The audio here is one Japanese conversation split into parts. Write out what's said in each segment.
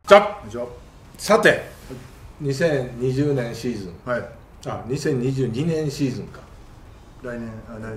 じゃさて、2020年シーズン、 はい、 2022年シーズンか、 来年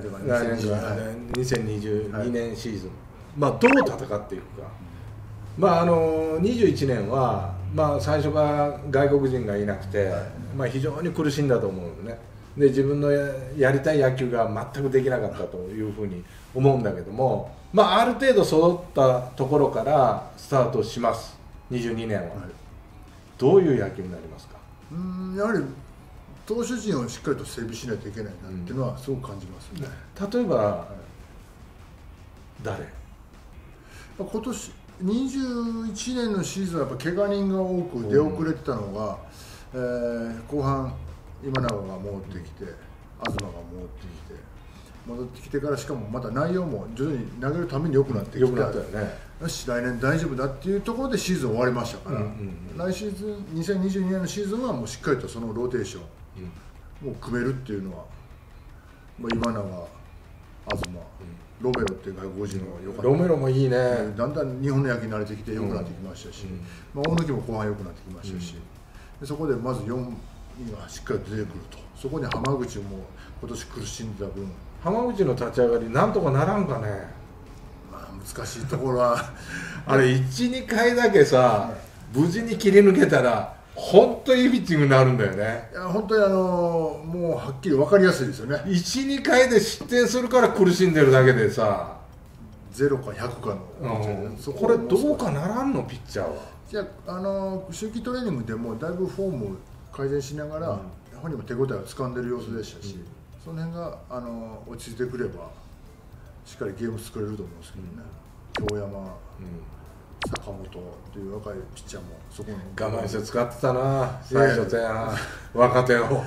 2022年シーズン、どう戦っていくか、21年は、最初から外国人がいなくて、非常に苦しんだと思うのね。で、自分のやりたい野球が全くできなかったというふうに思うんだけども、ある程度揃ったところからスタートします、22年は。どういう野球になりますか？ やはり投手陣をしっかりと整備しないといけないなっていうのはすごく感じますね。 例えば、誰？ 今年21年のシーズンはやっぱ怪我人が多く出遅れてたのが、後半今永が戻ってきて、東が戻ってきてからしかもまた内容も徐々に投げるために良くなってきて、よし来年大丈夫だっていうところでシーズン終わりましたから、来シーズン2022年のシーズンはもうしっかりとそのローテーションを組めるっていうのは、今永、東、ロメロっていう外国人の良かった。 ロメロもいいね。 だんだん日本の野球に慣れてきて良くなってきましたし、大貫も後半良くなってきましたし、でそこでまず4人がしっかり出てくると、そこに浜口も今年苦しんだ分、 浜口の立ち上がりなんとかならんかね。 難しいところはあれ 1,2 回だけさ、無事に切り抜けたら本当にいいピッチングになるんだよね。 いや本当にもうはっきり分かりやすいですよね。 1,2 回で失点するから苦しんでるだけでさ、 0か100かの、 これどうかならんのピッチャーは。 じゃ秋季トレーニングでもだいぶフォーム改善しながら、本人も手応えを掴んでる様子でしたし、その辺が落ち着いてくればしっかりゲーム作れると思うんですけどね。京山、坂本っていう若いピッチャーもそこの我慢して使ってたな、最初前半若手を。 怪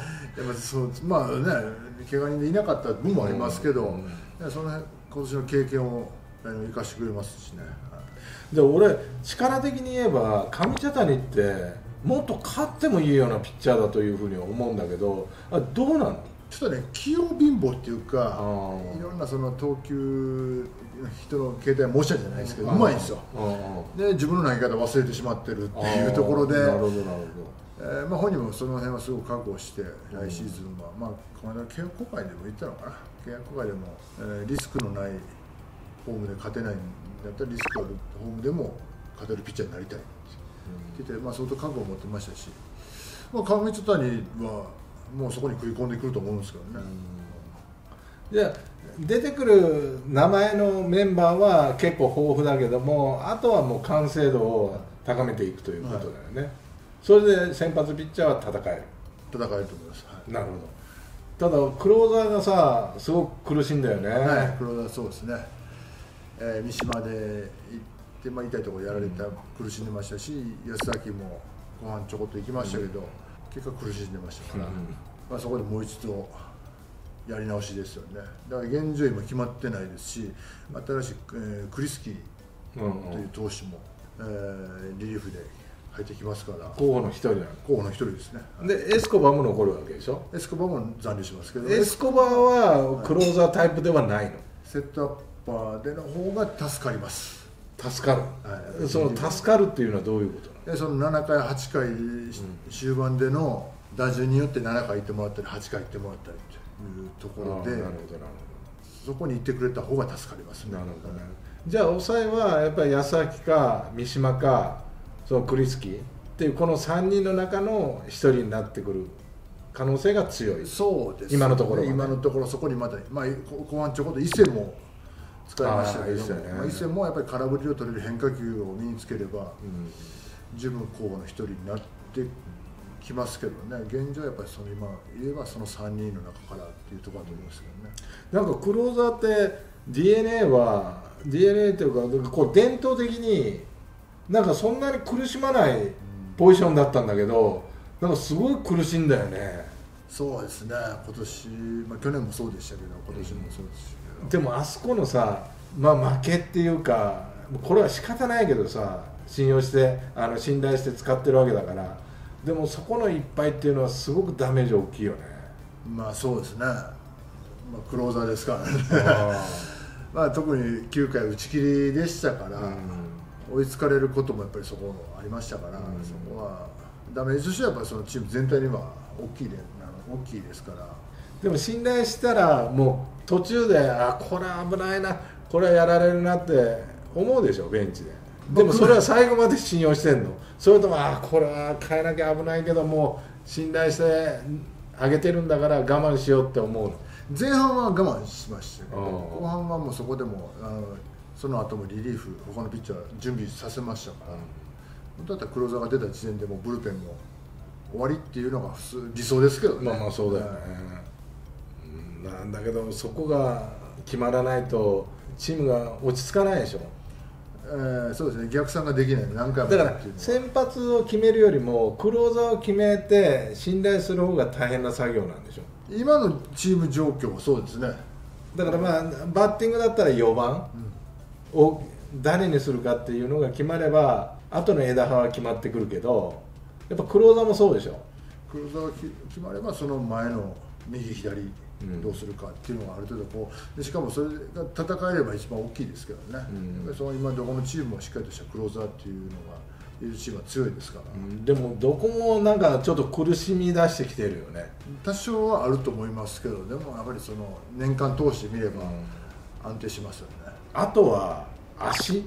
我人でいなかった分もありますけど、その辺今年の経験を生かしてくれますしね。 で、俺力的に言えば上茶谷ってもっと勝ってもいいようなピッチャーだというふうに思うんだけど、どうなの？ ちょっとね、器用貧乏っていうか、いろんなその投球人の形態は申し訳じゃないですけど、うまいんですよ。で、自分の投げ方忘れてしまってるっていうところで、本人もその辺はすごく覚悟して、来シーズンは、この間契約更改でも言ったのかな、契約更改でも、リスクのないフォームで勝てないんだったら、リスクあるフォームでも勝てるピッチャーになりたいって言って、相当覚悟を持ってましたし、上茶谷はもうそこに食い込んでくると思うんですけどね。 じゃあ出てくる名前のメンバーは結構豊富だけども、あとはもう完成度を高めていくということだよね。それで先発ピッチャーは戦えると思います。 なるほど。ただクローザーがさ、すごく苦しいんだよね。 クローザーそうですね。三島で行って痛いところやられた、苦しんでましたし、安崎も後半ちょこっと行きましたけど、結果苦しんでましたから、そこでもう一度やり直しですよね。だから現状今決まってないですし、新しい、クリスキーという投手も、リリーフで入ってきますから、 候補の一人なの。 候補の一人ですね。 でエスコバも残るわけでしょ。 エスコバも残留しますけど、 エスコバはクローザータイプではないの。 セットアッパーでの方が助かります。 助かる、その助かるっていうのはどういうことなの？ でその7回8回終盤での打順によって7回行ってもらったり8回行ってもらったりというところで、そこに行ってくれた方が助かりますね。 なるほどね。じゃあ抑えはやっぱり安崎か三島かそのクリスキーっていうこの3人の中の1人になってくる可能性が強い。 そうですね、 今のところ、 今のところそこにまた、後半ちょこっと伊勢も使いましたけど、伊勢もやっぱり空振りを取れる変化球を身につければ、十分候補の一人になってきますけどね。現状はやっぱり今言えばその3人の中からっていうところだと思いますけどね。 なんかクローザーって DNA というかこう伝統的になんかそんなに苦しまないポジションだったんだけど、なんかすごい苦しいんだよね。 そうですね、今年、去年もそうでしたけど、今年もそうですけど、 でもあそこのさ、負けっていうか、これは仕方ないけどさ、信用して信頼して使ってるわけだから、でもそこのいっぱいっていうのはすごくダメージ大きいよね。 そうですね、クローザーですからね特に9回打ち切りでしたから、 追いつかれることもやっぱりそこありましたから、そこはダメージとしてはやっぱりそのチーム全体には大きいですから。 でも信頼したらもう途中でこれ危ないな、これはやられるなって思うでしょ、ベンチで。でもそれは最後まで信用してんの？それともこれは変えなきゃ危ないけども信頼してあげてるんだから我慢しようって思うの？ 前半は我慢しましたけど、後半はもうそこでもその後もリリーフ他のピッチャー準備させましたから、本当だったらクローザーが出た時点でもうブルペンも終わりっていうのが理想ですけどね。 まあそうだよね、なんだけどそこが決まらないとチームが落ち着かないでしょ。 そうですね、逆算ができない、何回もだから先発を決めるよりもクローザーを決めて信頼する方が大変な作業なんでしょ。 今のチーム状況はそうですね。 だからバッティングだったら4番を誰にするかっていうのが決まれば後の枝葉は決まってくるけど、やっぱクローザーもそうでしょ。 クローザーが決まればその前の右左どうするかっていうのがある程度でしかもそれが戦えれば一番大きいですけどね、その今どこのチームもしっかりとしたクローザーっていうのがいるチームは強いですから、 でもどこもなんかちょっと苦しみ出してきてるよね。 多少はあると思いますけど、でもやっぱりその年間通してみれば安定しますよね。 あとは足、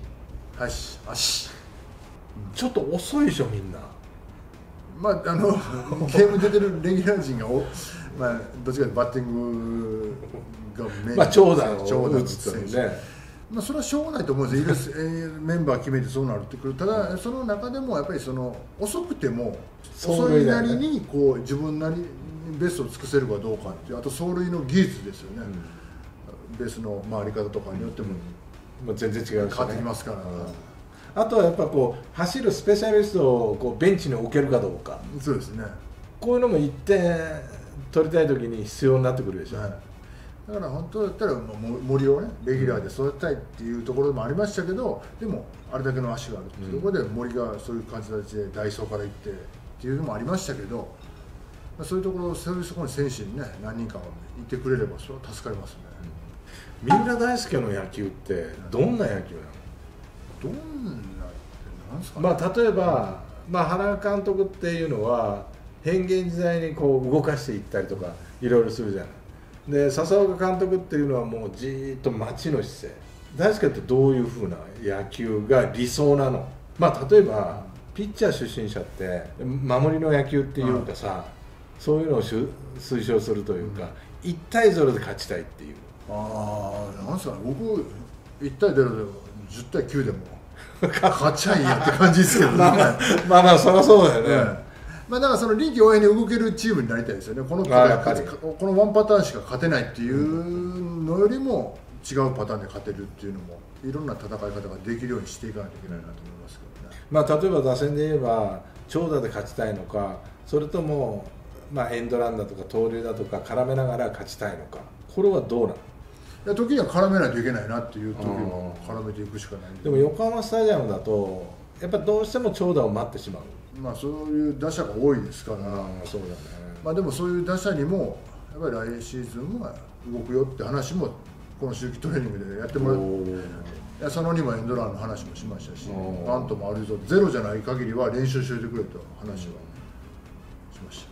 ちょっと遅いでしょみんな。 ゲーム出てるレギュラー陣がどっちかというとバッティングがメイン、 長打を打つ選手、 それはしょうがないと思うんですよ、メンバー決めてそうなるってくる。ただその中でもやっぱり遅くても遅いなりに自分なりにベストを尽くせるかどうかっていう、あと走塁の技術ですよね、ベースの回り方とかによっても全然違うし、ね、 変わってきますから、 あとはやっぱ走るスペシャリストをベンチに置けるかどうか。 そうですね、 こういうのも1点取りたい時に必要になってくるでしょ、だから本当だったら森をねレギュラーで育てたいっていうところもありましたけど、でもあれだけの足があるっていうところで森がそういう感じでダイソーから行ってっていうのもありましたけど、そういうところそういうそこに選手にね何人かいてくれればそれは助かりますね。 三浦大輔の野球ってどんな野球なの？ どんなってなんですかね。 例えば、原監督っていうのは変幻自在に動かしていったりとかいろいろするじゃない。で笹岡監督っていうのはもうじーっと待ちの姿勢。大輔ってどういうふうな野球が理想なの？例えばピッチャー出身者って守りの野球っていうかさ、そういうのを推奨するというか、1対0で勝ちたいっていう。 なんですかね、僕1対0で10対9でも勝ちゃいいやって感じですけどね。 そりゃそうだよね。 だからその臨機応変に動けるチームになりたいですよね。このワンパターンしか勝てないっていうのよりも違うパターンで勝てるっていうのもいろんな戦い方ができるようにしていかないといけないなと思いますけどね。 例えば打線で言えば長打で勝ちたいのか、それともエンドランだとか盗塁だとか絡めながら勝ちたいのか、これはどうなの？ 時には絡めないといけないなっていう時は絡めていくしかない。 でも横浜スタジアムだとやっぱどうしても長打を待ってしまう。 そういう打者が多いですから、 そうだね。 でもそういう打者にもやっぱり来シーズンは動くよって話もこの秋季トレーニングでやってもらって、その2もエンドランの話もしましたし、バントもあるぞ、ゼロじゃない限りは練習しておいてくれと話はしました。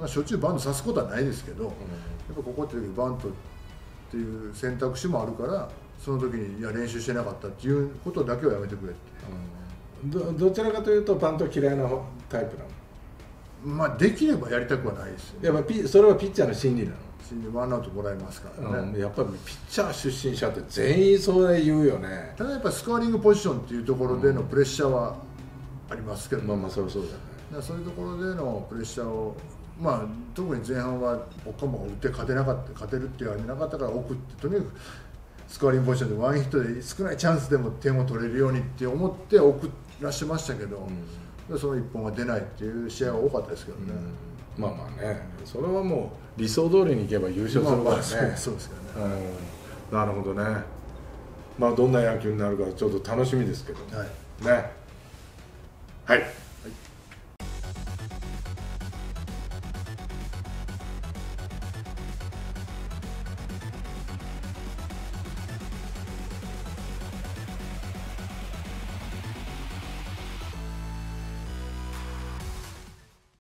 しょっちゅうバントさすことはないですけど、やっぱここってバントっていう選択肢もあるから、その時に練習してなかったっていうことだけはやめてくれって。 どちらかというとバント嫌いなタイプなの？ できればやりたくはないですよね。 やっぱそれはピッチャーの心理なの？ ワンアウトもらえますからね。 やっぱりピッチャー出身者って全員それ言うよね。 ただやっぱスコアリングポジションっていうところでのプレッシャーはありますけど、 それはそうだよね。 そういうところでのプレッシャーを、特に前半は岡本が打って勝てるって言われなかったから送って、とにかくスコアリングポジションでワンヒットで少ないチャンスでも点を取れるようにって思って送らしてましたけど、その1本が出ないっていう試合が多かったですけどね。 それはもう理想通りにいけば優勝するからね。 そうですよね。 なるほどね。どんな野球になるかちょっと楽しみですけどね。はい。